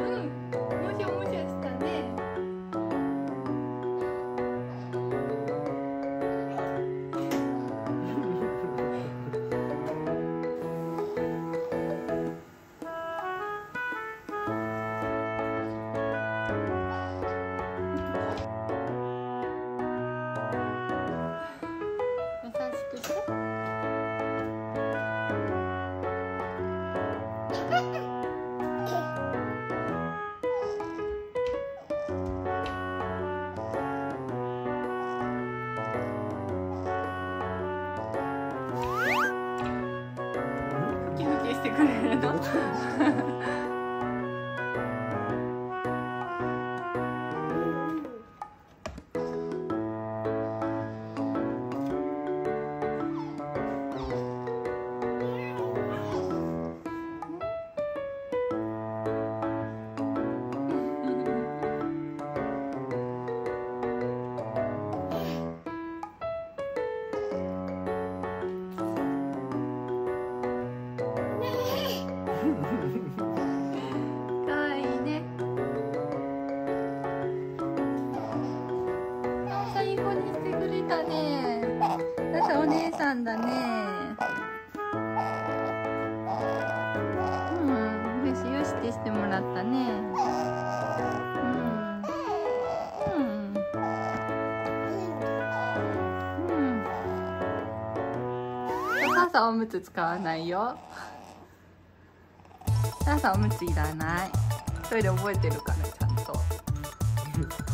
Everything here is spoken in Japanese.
もしゃもしゃしたね。優しくして。ふきふきしてくれるの。かわいいね。最後にしてくれたね。だってお姉さんだね。うん、よしよしってしてもらったね。お母さんおむつ使わないよ。お母さんおむついらない。トイレ覚えてるからちゃんと。